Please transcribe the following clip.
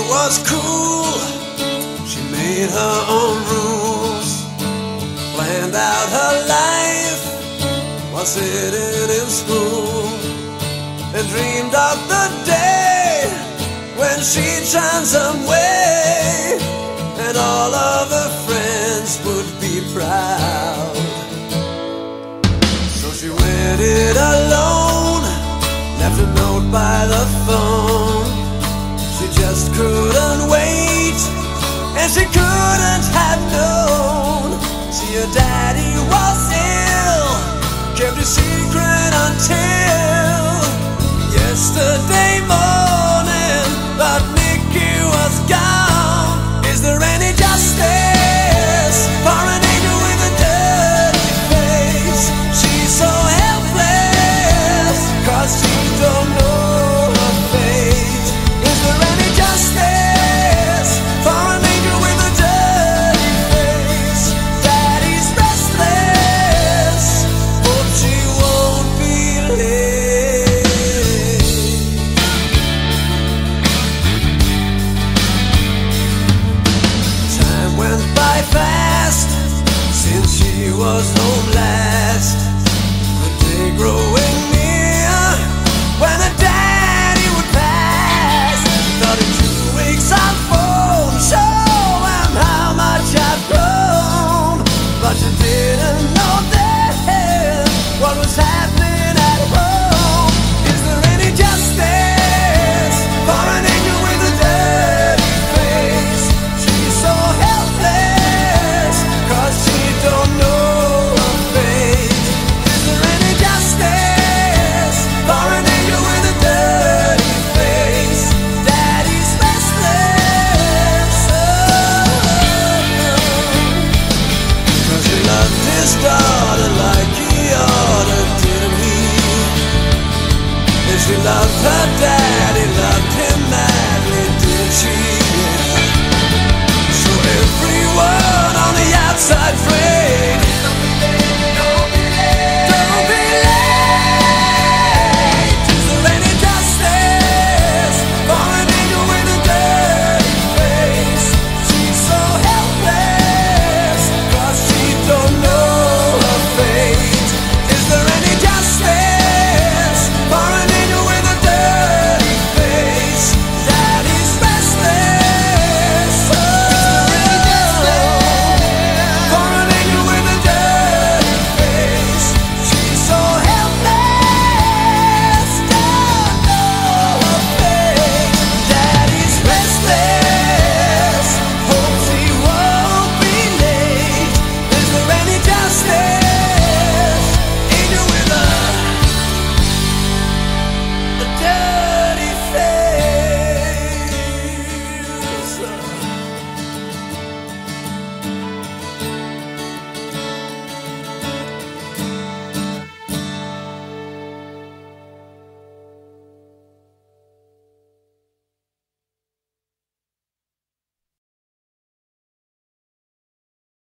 was cool. She made her own rules, planned out her life while sitting in school, and dreamed of the day when she'd shine some way, and all of her friends would be proud. So she went it alone, left a note by the phone. She just couldn't wait, and she couldn't have known. See, her daddy was ill, kept a secret until yesterday morning, but Mickey was gone. Is there any justice for an angel with a dirty face? She's so helpless, 'cause she don't know her fate. Is there any justice for an angel with a dirty face? Daddy's restless, but she won't be late. Time went by fast since she was no